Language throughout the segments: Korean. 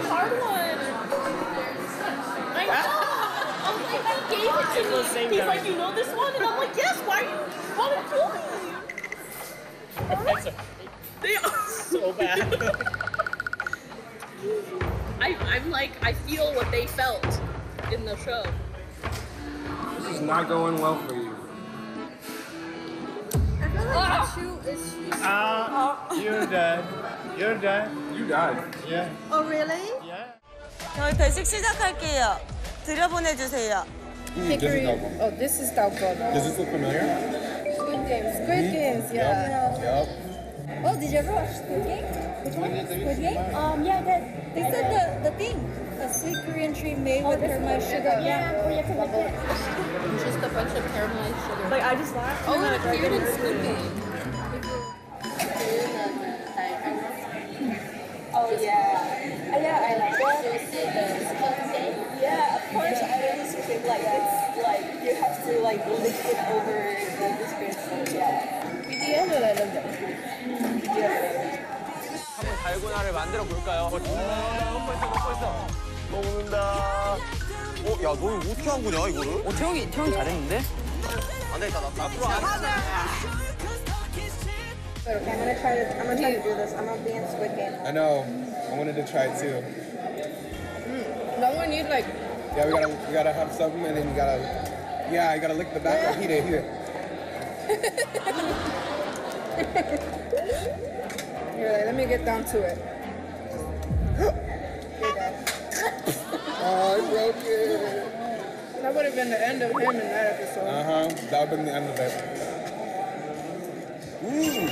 hard one. I know. I was like, I gave it to me. He's like, you know this one? And I'm like, yes, why you want to kill me? They are so bad. I'm like, I feel what they felt in the show. This is not going well for you. I feel like Chu is You're dead. You're dead. You died. Yeah. Oh, really? Yeah. 저희 배식 시작할게요. 들여보내주세요. Hickory. Oh, this is dalgona. Does this look familiar? Squid Games. Squid Games, yeah. Yep. Oh, did you ever watch Squid Game? Which one? Squid Game? Yeah, they said the thing. A sweet Korean treat made with caramelized sugar. Yeah, we have to love it. Just a bunch of caramelized sugar. Like I just laughed. Oh, it appeared in Squid Game. Oh yeah. Yeah, I like it. Yeah, of course I always feel like it's like you have to like lick it over the description. Yeah. BDM을 I love that. 한번 달고나를 만들어 볼까요? 벌써 먹는다. 야, 너 이거 어떻게 한 거냐, 이거를? 태용이 잘했는데? 안 되겠다, 나 앞으로 안 해. Okay, I'm gonna try to do this. I'm gonna be in Squid Game. I know. I wanted to try it too. No one needs like. Yeah, we gotta have something, and then you gotta lick the back. Like, here. You're like, let me get down to it. You're dead. Oh, I broke it. That would have been the end of him in that episode. That would have been the end of it. Ooh.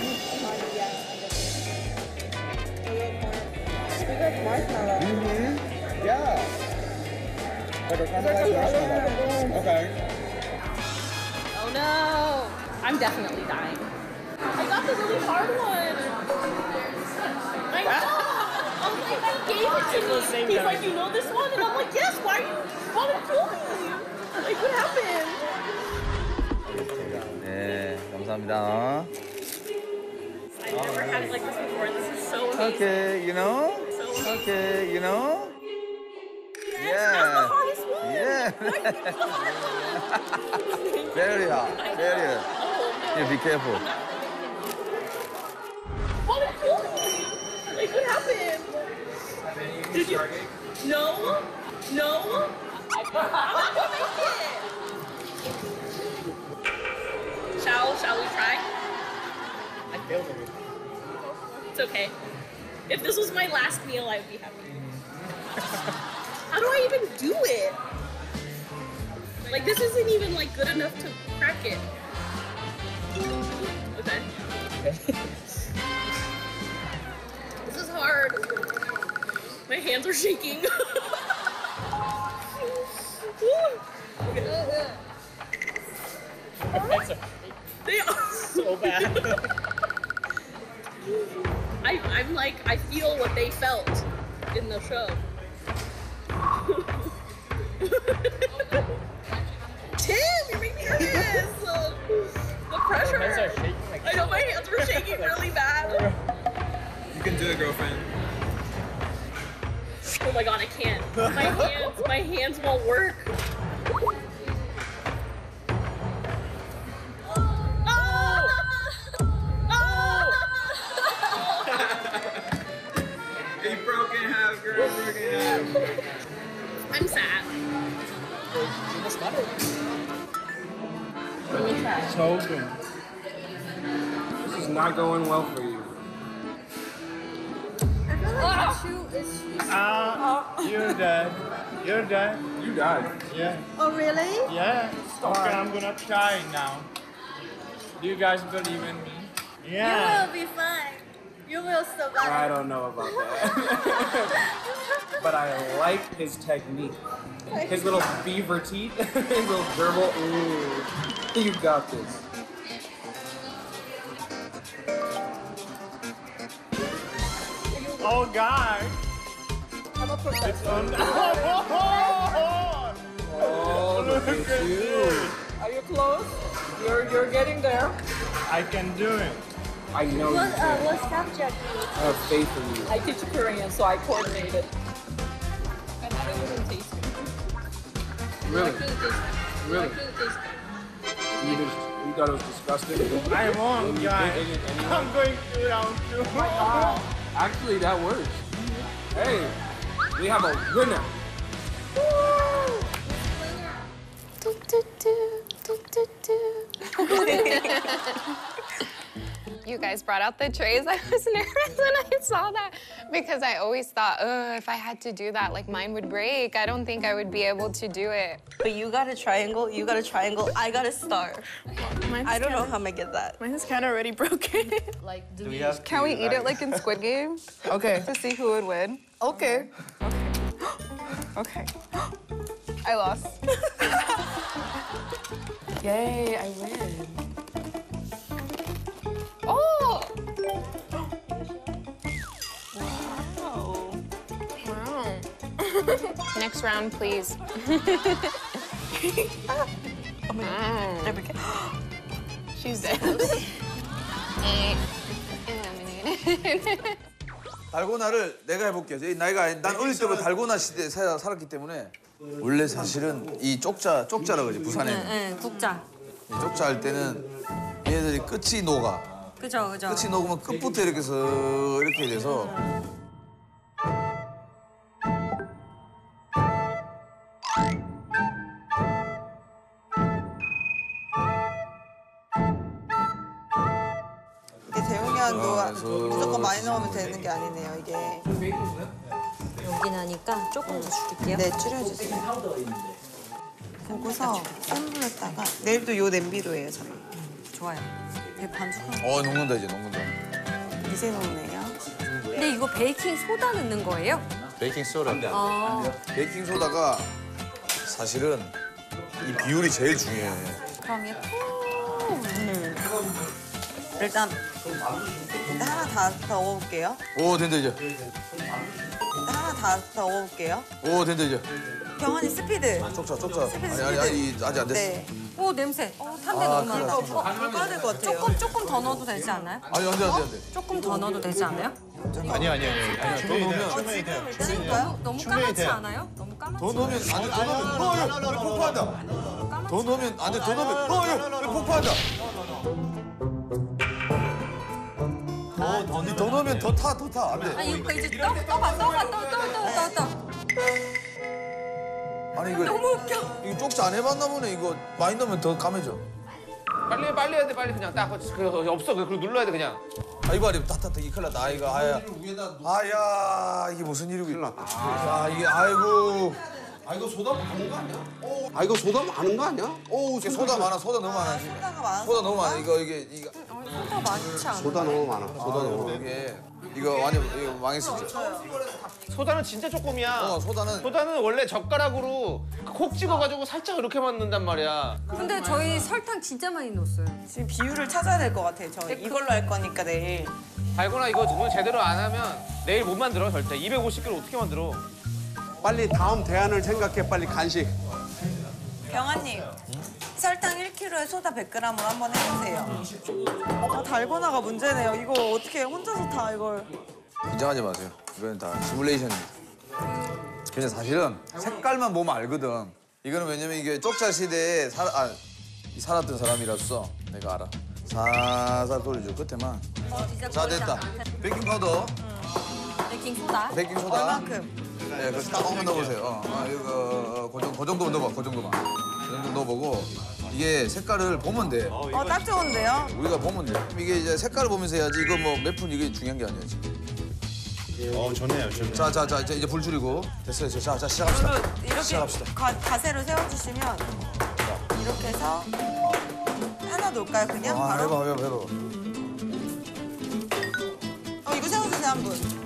We got marshmallow. Yeah. Like a caramelized marshmallow. Okay. Oh no. I'm definitely dying. I got the really hard one. I know. I was like, I gave it to me. He's like, you know this one? And I'm like, yes, why you want to kill me? Like, what happened? 네, 감사합니다. I've never had it like this before. This is so amazing. Okay, you know? So amazing. Okay, you know? That's the hardest one. Yeah. That's the hard one. Very hard. Very hard. Oh, no. Yeah, be careful. Want to kill me? Like, what happened? Did you? No. No. I'm not gonna make it. Shall we try? I failed it. It's okay. If this was my last meal, I would be happy. How do I even do it? Like, this isn't even like good enough to crack it. Okay. This is hard. My hands are shaking. They are So bad. I'm like, I feel what they felt in the show. Tim, you're making me nervous. The pressure. My hands are shaking. I know my hands were shaking really bad. You can do it, girlfriend. Oh my god, I can't. My hands won't work. You broke in half, girl. Broke in half. I'm sad. Let me try. So good. This is not going well for you. I feel like Chu is You're dead. You're dead. You died. Yeah. Oh, really? Yeah. Okay, I'm gonna try now. Do you guys believe in me? Yeah. You will be fine. You will survive. I don't know about that. But I like his technique. His little beaver teeth, his little gerbil. Ooh. You got this. Oh, guys. I'm a professor. It's on. Oh, look at you. Are you close? You're getting there. I can do it. I know you can. What subject? I have faith in you. I teach Korean, so I coordinated. Really? Really? You thought it was disgusting? I won't, guys. I'm going to round 2. Actually, that works. Hey, we have a winner. You guys brought out the trays. I was nervous when I saw that because I always thought, oh, if I had to do that, like mine would break. I don't think I would be able to do it. But you got a triangle, you got a triangle, I got a star. I don't know how I'm gonna get that. Mine is kind of already broken. Like, Can we eat it like in Squid Game? Okay. To see who would win? Okay. Okay. I lost. Yay, I win. Oh! Wow. Next round, please. She's dead. Eliminated. 달고나를 내가 해볼게요. 난 어릴 때부터 달고나 시대에 살았기 때문에 원래 사실은 이 쪽자라 그러지 부산에는. 네, 국자. 이 쪽자 할 때는 얘네들이 끝이 녹아. 그죠. 끝이 녹으면 끝부터 이렇게 해서 이렇게 돼서 이게 대용량도 무조건 많이 넣으면 되는 게 아니네요, 이게. 여기 나니까 조금 더 줄일게요. 네, 줄여주세요. 보고서 센 불에다가 내일도 요 냄비로 해요, 저는. 좋아요. 네, 반죽. 녹는다 이제 녹는다. 이제 녹네요. 근데 이거 베이킹 소다 넣는 거예요? 베이킹 소다. 베이킹 소다가 사실은 이 비율이 제일 중요해. 그럼 얘 일단 하나 다 넣어볼게요. 오 된다 이제. 하나 다 넣어볼게요. 오 된다 이제. 경환이 스피드. 쪽자. 스피드. 아니 아직 안 됐어. 네. 오 냄새. 탄데 너무 많아. 불 꺼야 될 것 같아요. 조금 더 넣어도 되지 않아요? 아니 안 돼. 조금 더 넣어도 되지 않아요? 아니야. 더 넣으면 찌니까요? 너무 까맣지 않아요? 너무 까맣지 더 넣으면 안 돼. 더 넣으면 왜 폭파한다. 더 넣으면 안 돼. 더 넣으면 왜 폭파한다. 더 넣으면 더 타. 안 돼. 아니 이거 이제 떠봐. 아니 이거 너무 웃겨. 이거 쪽지 안 해봤나 보네. 이거 많이 넣으면 더 감해져. 빨리 해야 돼. 빨리 그냥 딱 없어. 그리고 눌러야 돼 그냥. 아 이거 아니 다 이 큰일 났다. 이거 아야 이게 무슨 일이고. 큰일 났다. 아 이게 아이고. 아 이거 소다 많은 거 아니야? 아 이거 소다 많은 거 아니야? 이게 소다 많아. 소다 너무 많아 지금. 소다 너무 많아. 이게 소다 많지 않아. 소다 너무 많아. 소다 너무 이거 완전 이거 망했었죠. 소다는 진짜 조금이야. 소다는 원래 젓가락으로 콕 찍어가지고 살짝 이렇게만 넣는단 말이야. 근데 저희 설탕 진짜 많이 넣었어요. 지금 비율을 찾아야 될 것 같아요. 저 이걸로 할 거니까 내일. 달고나 이거 오늘 제대로 안 하면 내일 못 만들어 절대. 250kg 어떻게 만들어? 빨리 다음 대안을 생각해. 빨리 간식. 경아님, 설탕 1kg에 소다 100g으로 한번 해보세요. 달고나가 문제네요. 이거 어떻게 혼자서 다 이걸. 긴장하지 마세요. 이거는 다 시뮬레이션입니다. 근데 사실은 색깔만 보면 알거든. 이거는 왜냐면 이게 쪽자 시대에 살았던 사람이라서 내가 알아. 살살 돌려줘, 끝에만. 자, 됐다. 베이킹 파우더. 베이킹 소다. 베이킹 소다. 얼만큼? 네, 그거 조금만 넣어보세요. 이거 그 정도만 넣어봐, 그 정도만. 그 정도 넣어보고 이게 색깔을 보면 돼. 딱 좋은데요? 우리가 보면 돼. 이게 이제 색깔을 보면서 해야지. 이거 뭐 몇 분 이게 중요한 게 아니야 지금. 좋네요. 자, 이제 불 줄이고 됐어요. 자, 시작합시다. 이렇게 시작합시다. 가세로 세워주시면 이렇게 해서 하나 놓을까요, 그냥? 바로? 해봐. 이거 세워주세요, 한 분.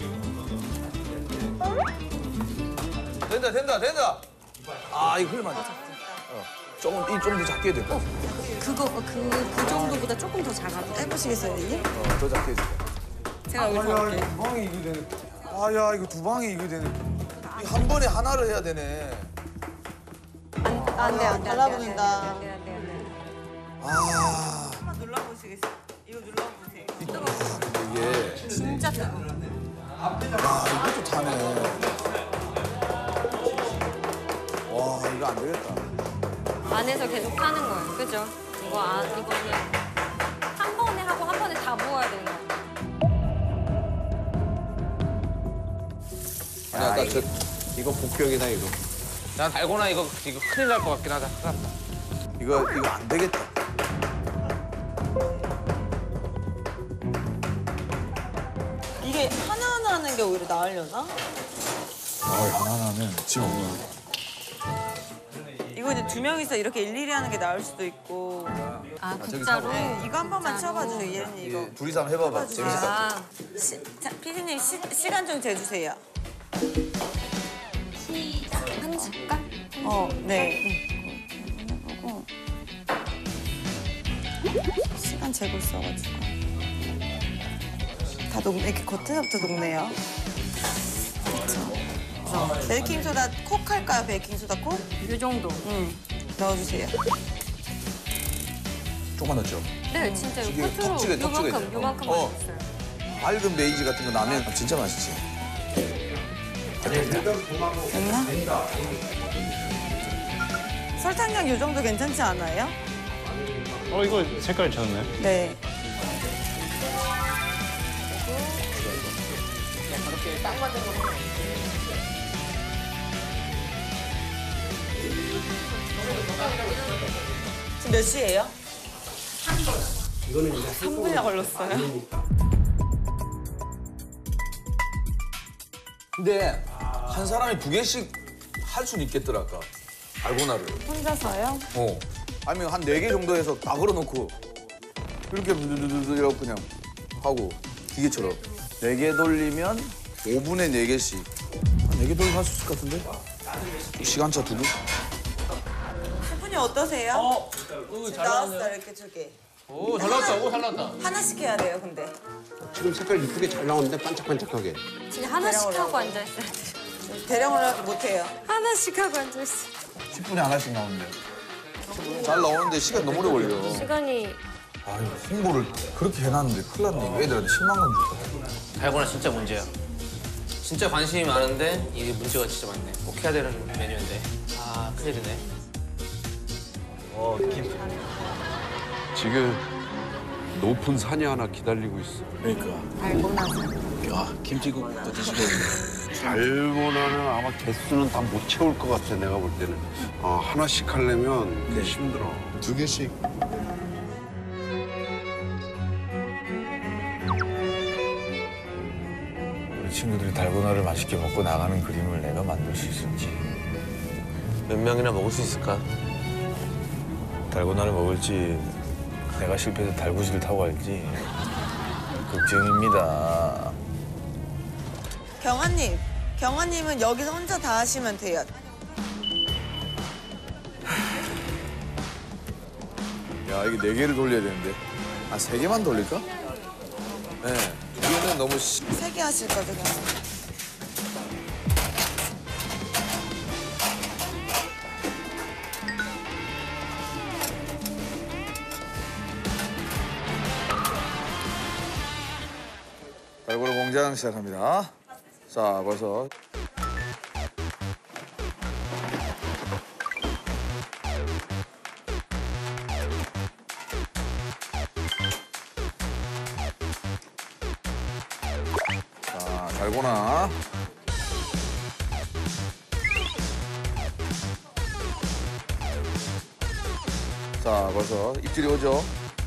된다. 아, 이거 흘리면 안 돼. 조금 더 작게 해야 될 것 같아. 그 정도보다 조금 더 작아도 돼. 해보시겠어요, 이게? 더 작게 해줘. 제가 여기서 할게요. 두 방에 이거 되네. 아야, 이거 두 방에 이거 되네. 한 번에 하나를 해야 되네. 안 돼. 달라붙는다. 아. 한번 눌러보시겠어요? 이거 눌러보세요. 이게 진짜 짜. 이것도 타네. 와, 이거 안 되겠다. 안에서 계속 타는 거예요. 그죠? 이거는 한 번에 하고 한 번에 다 부어야 되는 거예요. 아니 아까 이거 복격이다 이거. 난 달고나 이거 큰일 날 것 같긴 하다. 이거 안 되겠다. 이게 하나하나 하는 게 오히려 나으려나? 하나는 지금 이거 이제 두 명이서 이렇게 일일이 하는 게 나을 수도 있고. 아, 저기 국자로? 네, 이거 한 번만 쳐봐 주세요, 예은이 이거. 둘이서 한번 해봐봐. 재밌을 것 같아. 아, 자, 피디님 시간 좀 재주세요. 한 숟갈? 네. 해보고 시간 재고 있어가지고 다 녹네. 이렇게 겉에서부터 녹네요. 그렇죠. 베이킹 소다 콕 할까요? 베이킹 소다 콕? 이 정도. 넣어주세요. 조금만 넣었죠? 네, 진짜 이게 겉으로 톡지게, 톡지게. 요만큼 어. 맛있어요. 맑은 베이지 같은 거 나면 진짜 맛있지. 됐나? 설탕량 이 정도 괜찮지 않아요? 이거 색깔 좋네. 네. 지금 몇 시예요? 3분이나 걸렸어요. 근데 한 사람이 2개씩 할 수는 있겠더라, 아까. 달고나를. 혼자서요? 아니면 한 4개 정도 해서 다 걸어놓고 이렇게 이렇게 그냥 하고 기계처럼 4개 돌리면 5분에 4개씩 한 4개 돌리면 할 수 있을 것 같은데? 시간차 두고? 셰프님 어떠세요? 잘 나왔어요, 이렇게 2개. 오, 잘 나왔다. 잘 나왔다. 하나씩 해야 돼요, 근데. 지금 색깔 이쁘게 잘 나오는데 반짝반짝하게. 진짜 하나씩 하고 앉아있어야 돼. 대량으로 못해요. 하나씩 하고 앉아있어. 10분에 하나씩 나오는데. 잘 나오는데 시간 너무 오래 걸려. 시간이 아유, 홍보를 그렇게 해놨는데 큰일 났네. 이거 애들한테 실망감 줄까? 달고나 진짜 문제야. 진짜 관심이 많은데 이게 문제가 진짜 많네. 꼭 해야 되는 메뉴인데. 아, 큰일이네. 지금 높은 산이 하나 기다리고 있어. 그러니까. 야, 김치국도 드시고. 달고나는 아마 개수는 다 못 채울 것 같아, 내가 볼 때는. 하나씩 하려면 힘들어. 2개씩. 우리 친구들이 달고나를 맛있게 먹고 나가는 그림을 내가 만들 수 있을지. 몇 명이나 먹을 수 있을까? 달고나를 먹을지 내가 실패해서 달구지를 타고 갈지 걱정입니다. 경아님은 여기서 혼자 다 하시면 돼요. 야, 이게 4개를 돌려야 되는데. 3개만 돌릴까? 네. 2개는 너무 3개 하실 거죠, 그냥? 달고나 공장 시작합니다. 자, 벌써. 자, 달고나. 자, 벌써 입질이 오죠.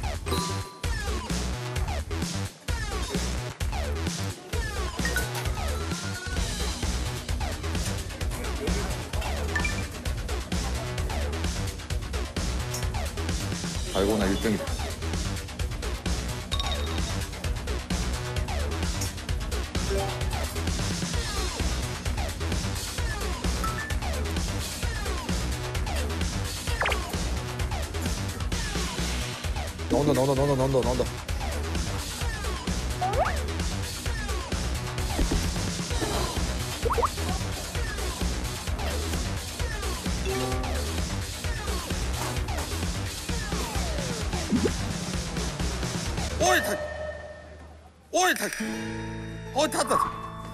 달고나 1등이다. 나온다. 탔다.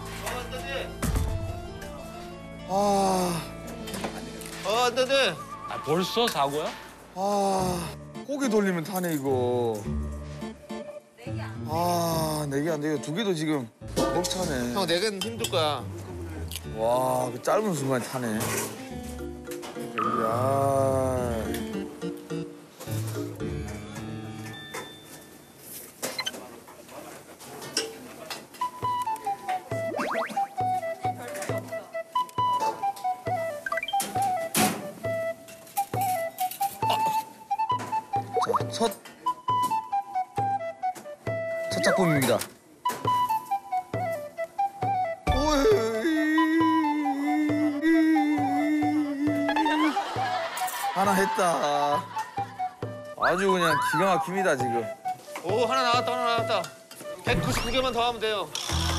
뜨뜻. 벌써 사고야? 아, 고개 돌리면 타네 이거. 아, 4개 안 되겠다. 2개도 지금 벅차네. 형 4개는 힘들 거야. 와, 그 짧은 순간에 타네. 야. 자, 첫 작품입니다. 하나 했다. 아주 그냥 기가 막힙니다, 지금. 오, 하나 나왔다. 199개만 더 하면 돼요.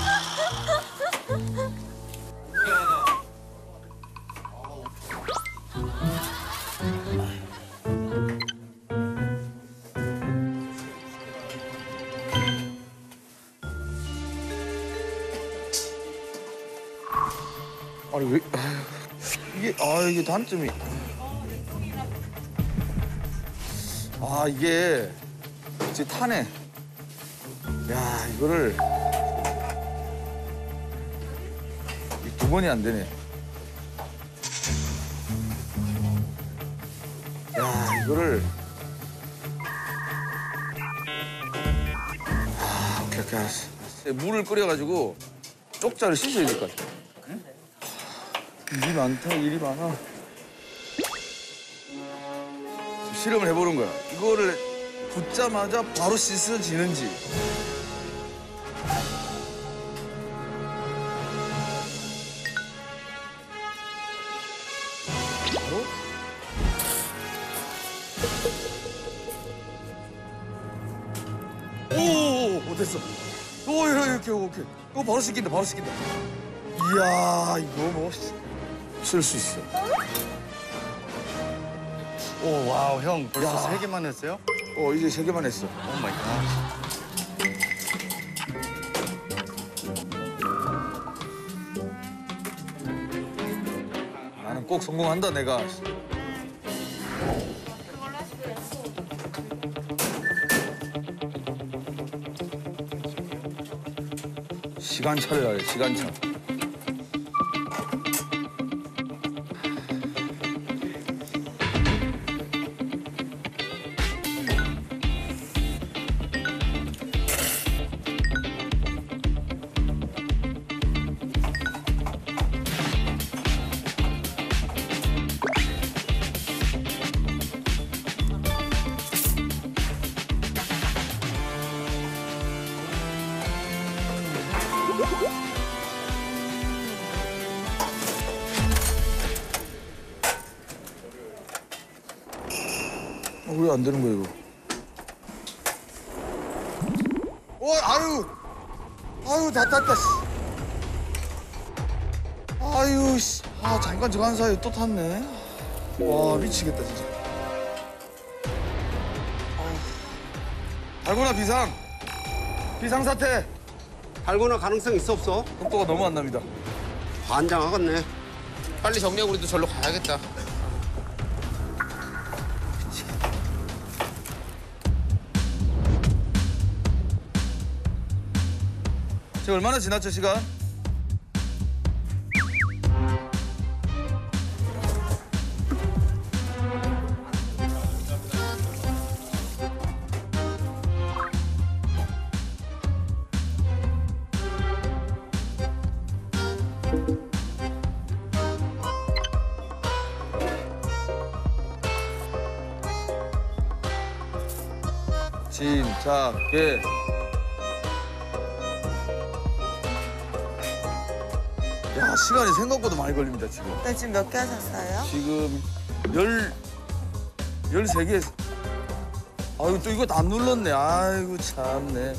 아니 왜 이게 단점이 이게 이제 타네. 야, 이거를 2번이 안 되네. 야, 이거를 오케이 알았어. 물을 끓여가지고 쪽자를 씻어야 될 것 같아. 일이 많다, 일이 많아. 실험을 해보는 거야. 이거를 붓자마자 바로 씻어지는지. 오, 됐어. 오, 이렇게, 오케이. 이거 바로 씻긴다, 바로 씻긴다. 이야, 이거 뭐 쓸 수 있어. 오, 와우, 형 벌써 3개만 했어요? 이제 3개만 했어. 오 마이 갓. 나는 꼭 성공한다, 내가. 시간차를 하래, 시간차. 왜 안 되는 거야, 이거? 아유, 다 탔다, 씨. 아유, 씨. 잠깐 저간 사이에 또 탔네. 와, 미치겠다, 진짜. 달고나 비상사태. 달고나 가능성 있어, 없어? 속도가 너무 안 납니다. 환장하겠네. 빨리 정리하고 우리도 절로 가야겠다. 지금 얼마나 지났죠, 시간? 침착해. 야, 시간이 생각보다 많이 걸립니다, 지금. 네, 지금 몇 개 하셨어요? 지금 13개 했어. 아이고, 또 이거 다 눌렀네. 아이고, 참네.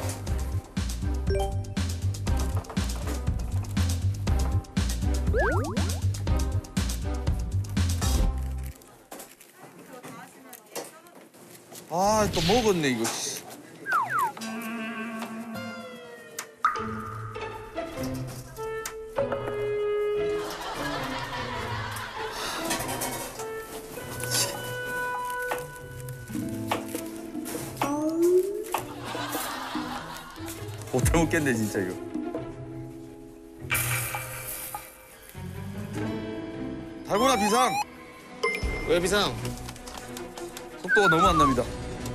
또 먹었네, 이거. 못 먹겠네 진짜 이거. 달고나 비상. 왜 비상? 속도가 너무 안 납니다.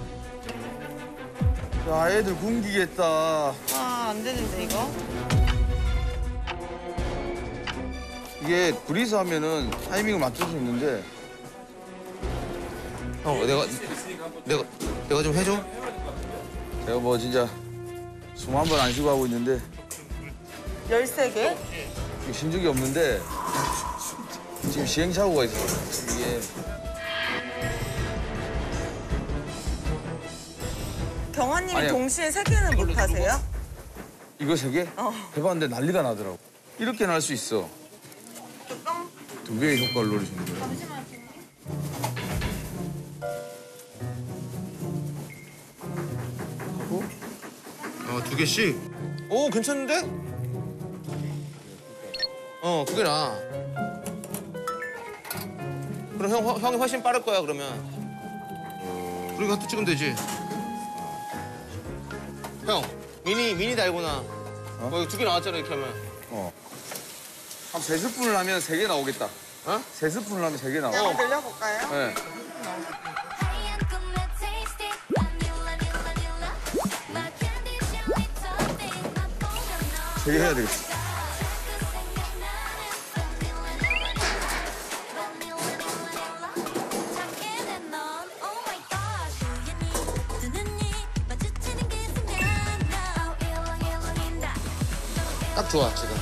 야 애들 굶기겠다. 아, 안 되는데, 이거? 이게 둘이서 하면은 타이밍을 맞출 수 있는데. 형, 내가 좀 해줘. 내가 뭐 진짜 숨 한 번 안 쉬고 하고 있는데 13개? 신적이 없는데 지금 시행착오가 있어. 이게 경환님이 아니야. 동시에 3개는 못 하세요? 이거 3개? 어. 해봤는데 난리가 나더라고. 이렇게 날 수 있어. 2배의 효과를 노리시는 거예요. 어, 2개씩. 오, 괜찮은데? 어, 그게 나아. 그럼 형이 훨씬 빠를 거야, 그러면. 우리가 또 찍으면 되지. 형, 미니 달고나. 거기 2개 나왔잖아, 이렇게 하면. 한 3스푼을 하면 3개 나오겠다. 어? 3스푼을 하면 3개 나와. 한번 늘려볼까요? 네. 되게 해야 되겠어. 딱 좋아, 지금.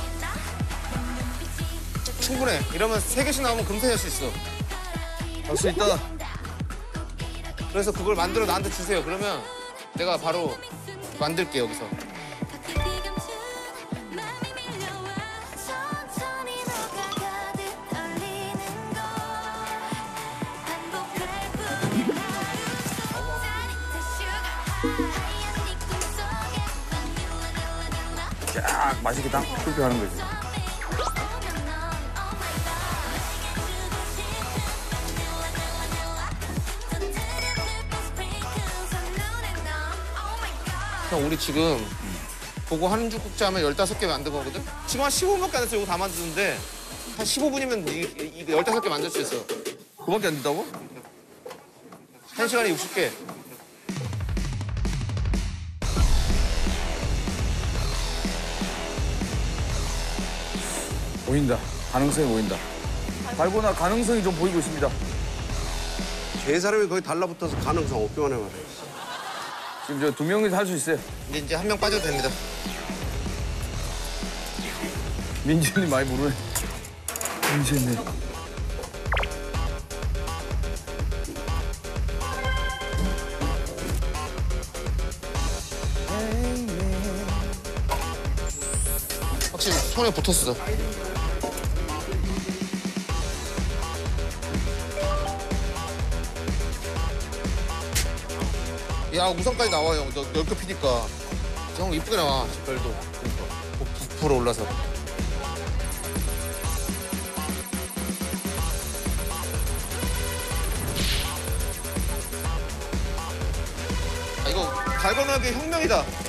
충분해. 이러면 3개씩 나오면 금세 할 수 있어. 할 수 있다. 그래서 그걸 만들어 나한테 주세요. 그러면 내가 바로 만들게, 여기서. 쫙 맛있게 딱 그렇게 하는 거지. 형, 우리 지금 보고 한 죽국자 하면 15개 만든 거거든? 지금 한 15분밖에 안 했어. 이거 다 만드는데 한 15분이면 이거 15개 만들 수 있어. 그밖에 안 된다고? 1시간에 60개. 보인다. 가능성이 보인다. 달고나 가능성이 좀 보이고 있습니다. 세 사람이 거의 달라붙어서 가능성 없기만 해 말이야. 지금 저 2명이서 할 수 있어요. 이제 한 명 빠져도 됩니다. 민지님 많이 모르네. 민지님. 확실히 손에 붙었어. 야, 우선까지 나와요. 너 넓게 피니까. 형 이쁘게 나와, 별도. 그러니까. 부풀어 올라서. 아, 이거 달고나게 혁명이다.